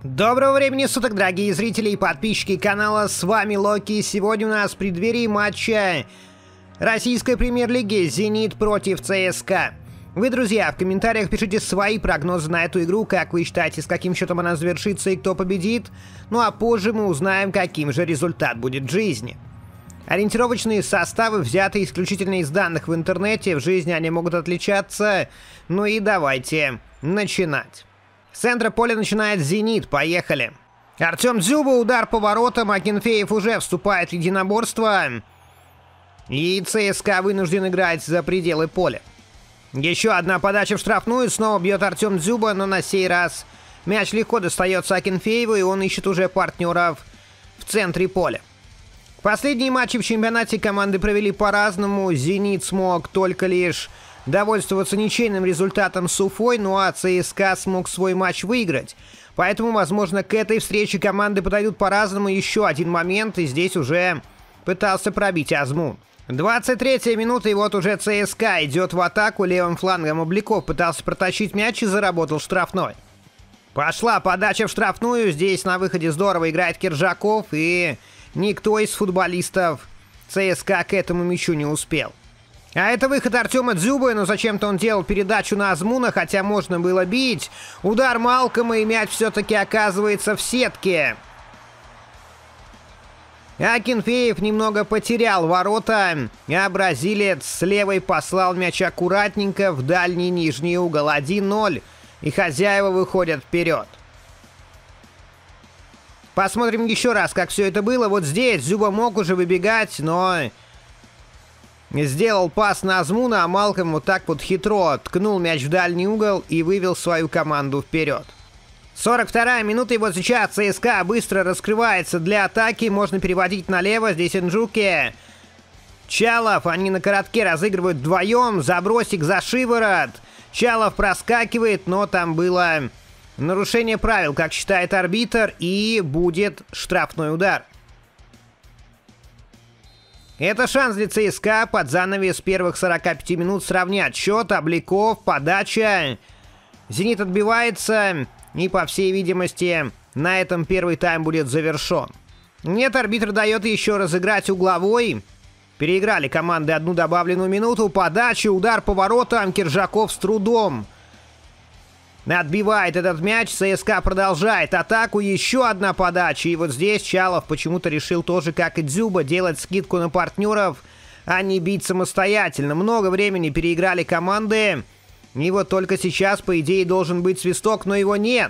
Доброго времени суток, дорогие зрители и подписчики канала, с вами Локи. Сегодня у нас в преддверии матча российской премьер-лиги «Зенит» против ЦСКА. Вы, друзья, в комментариях пишите свои прогнозы на эту игру, как вы считаете, с каким счетом она завершится и кто победит. Ну а позже мы узнаем, каким же результат будет в жизни. Ориентировочные составы взяты исключительно из данных в интернете, в жизни они могут отличаться. Ну и давайте начинать. С центра поля начинает «Зенит». Поехали. Артем Дзюба, удар по воротам. Акинфеев уже вступает в единоборство. И ЦСКА вынужден играть за пределы поля. Еще одна подача в штрафную. Снова бьет Артем Дзюба, но на сей раз мяч легко достается Акинфееву, и он ищет уже партнеров в центре поля. Последние матчи в чемпионате команды провели по-разному. «Зенит» смог только лишь довольствоваться ничейным результатом с Уфой, ну а ЦСКА смог свой матч выиграть. Поэтому, возможно, к этой встрече команды подойдут по-разному. Еще один момент, и здесь уже пытался пробить Азмун. 23-я минута, и вот уже ЦСКА идет в атаку. Левым флангом Обликов пытался протащить мяч и заработал штрафной. Пошла подача в штрафную. Здесь на выходе здорово играет Киржаков, и никто из футболистов ЦСКА к этому мячу не успел. А это выход Артема Дзюбы, но зачем-то он делал передачу на Азмуна, хотя можно было бить. Удар Малкома, и мяч все-таки оказывается в сетке. Акинфеев немного потерял ворота, а бразилец с левой послал мяч аккуратненько в дальний нижний угол. 1-0, и хозяева выходят вперед. Посмотрим еще раз, как все это было. Вот здесь Дзюба мог уже выбегать, но сделал пас на Азмуна, а Малком вот так вот хитро ткнул мяч в дальний угол и вывел свою команду вперед. 42-я минута, и вот сейчас ЦСКА быстро раскрывается для атаки. Можно переводить налево. Здесь Нджуке, Чалов, они на коротке разыгрывают вдвоем. Забросик за шиворот. Чалов проскакивает, но там было нарушение правил, как считает арбитр, и будет штрафной удар. Это шанс для ЦСКА под занавес первых 45 минут сравнять счет. Обликов, подача. «Зенит» отбивается, и, по всей видимости, на этом первый тайм будет завершен. Нет, арбитр дает еще разыграть угловой. Переиграли команды одну добавленную минуту. Подача, удар по воротам. Киржаков с трудом отбивает этот мяч. ЦСКА продолжает атаку. Еще одна подача. И вот здесь Чалов почему-то решил тоже, как и Дзюба, делать скидку на партнеров, а не бить самостоятельно. Много времени переиграли команды. И вот только сейчас, по идее, должен быть свисток, но его нет.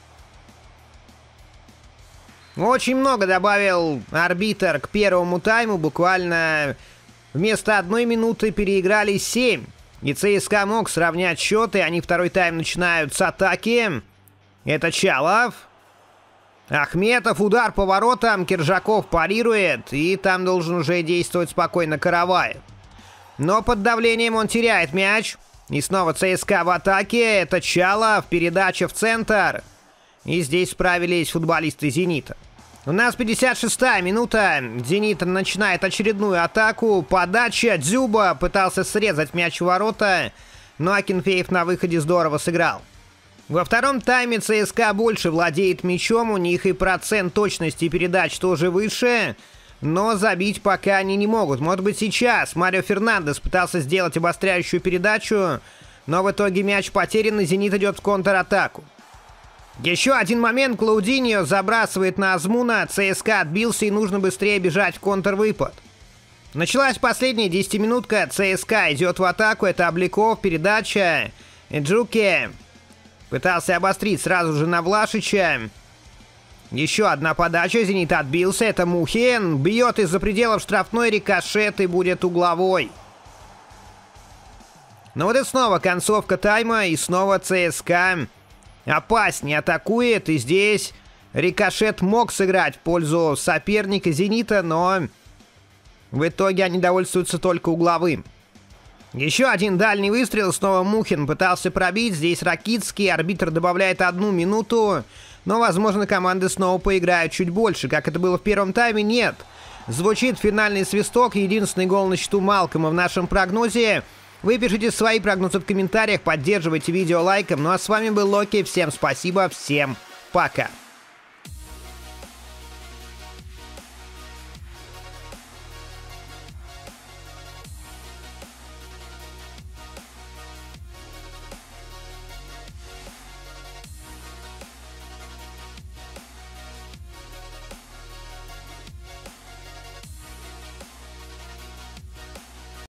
Очень много добавил арбитр к первому тайму. Буквально вместо 1 минуты переиграли 7. И ЦСКА мог сравнять счет, и они второй тайм начинают с атаки. Это Чалов. Ахметов, удар по воротам. Киржаков парирует, и там должен уже действовать спокойно Караваев. Но под давлением он теряет мяч. И снова ЦСКА в атаке. Это Чалов, передача в центр. И здесь справились футболисты «Зенита». У нас 56-я минута. «Зенит» начинает очередную атаку. Подача. Дзюба пытался срезать мяч в ворота, но Акинфеев на выходе здорово сыграл. Во втором тайме ЦСКА больше владеет мячом. У них и процент точности передач тоже выше. Но забить пока они не могут. Может быть, сейчас Марио Фернандес пытался сделать обостряющую передачу, но в итоге мяч потерян, и «Зенит» идет в контратаку. Еще один момент. Клаудиньо забрасывает на Азмуна. ЦСКА отбился, и нужно быстрее бежать в контрвыпад. Началась последняя 10-минутка. ЦСКА идет в атаку. Это Обликов, передача. Нджуке пытался обострить сразу же на Влашича. Еще одна подача. «Зенит» отбился. Это Мухин. Бьет из-за пределов штрафной, рикошет, и будет угловой. Но вот и снова концовка тайма. И снова ЦСКА опаснее атакует. И здесь рикошет мог сыграть в пользу соперника «Зенита», но в итоге они довольствуются только угловым. Еще один дальний выстрел. Снова Мухин пытался пробить. Здесь Ракицкий. Арбитр добавляет 1 минуту. Но, возможно, команды снова поиграют чуть больше. Как это было в первом тайме, нет. Звучит финальный свисток. Единственный гол на счету Малкома в нашем прогнозе. Вы пишите свои прогнозы в комментариях, поддерживайте видео лайком. Ну а с вами был Локи. Всем спасибо, всем пока.